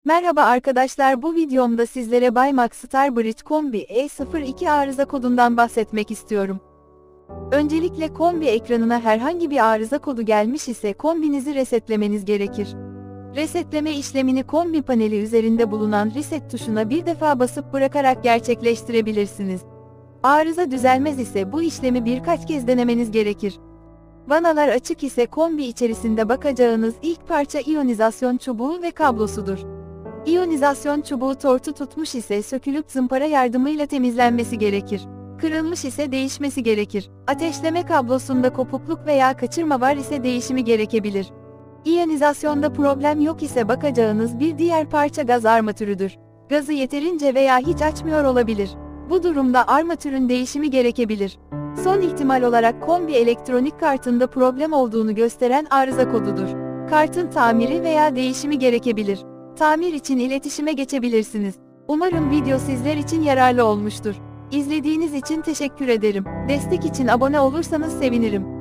Merhaba arkadaşlar, bu videomda sizlere Baymax Starbridge Kombi E02 arıza kodundan bahsetmek istiyorum. Öncelikle kombi ekranına herhangi bir arıza kodu gelmiş ise kombinizi resetlemeniz gerekir. Resetleme işlemini kombi paneli üzerinde bulunan reset tuşuna bir defa basıp bırakarak gerçekleştirebilirsiniz. Arıza düzelmez ise bu işlemi birkaç kez denemeniz gerekir. Vanalar açık ise kombi içerisinde bakacağınız ilk parça iyonizasyon çubuğu ve kablosudur. İyonizasyon çubuğu tortu tutmuş ise sökülüp zımpara yardımıyla temizlenmesi gerekir. Kırılmış ise değişmesi gerekir. Ateşleme kablosunda kopukluk veya kaçırma var ise değişimi gerekebilir. İyonizasyonda problem yok ise bakacağınız bir diğer parça gaz armatürüdür. Gazı yeterince veya hiç açmıyor olabilir. Bu durumda armatürün değişimi gerekebilir. Son ihtimal olarak kombi elektronik kartında problem olduğunu gösteren arıza kodudur. Kartın tamiri veya değişimi gerekebilir. Tamir için iletişime geçebilirsiniz. Umarım video sizler için yararlı olmuştur. İzlediğiniz için teşekkür ederim. Destek için abone olursanız sevinirim.